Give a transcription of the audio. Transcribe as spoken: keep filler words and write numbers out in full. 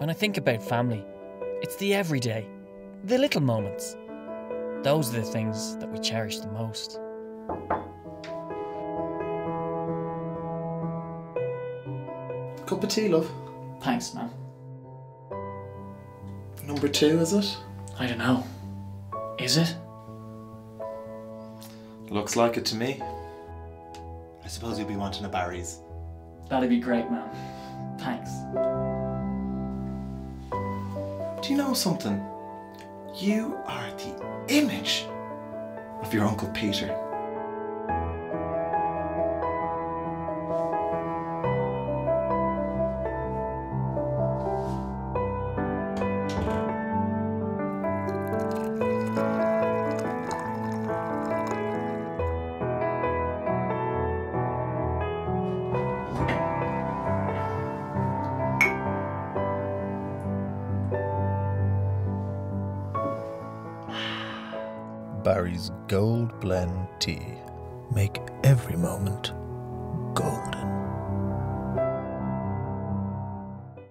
When I think about family, it's the everyday, the little moments. Those are the things that we cherish the most. Cup of tea, love. Thanks, man. Number two, is it? I don't know. Is it? Looks like it to me. I suppose you'll be wanting a Barry's. That'd be great, man. Thanks. Do you know something? You are the image of your Uncle Peter. Barry's Gold Blend Tea. Make every moment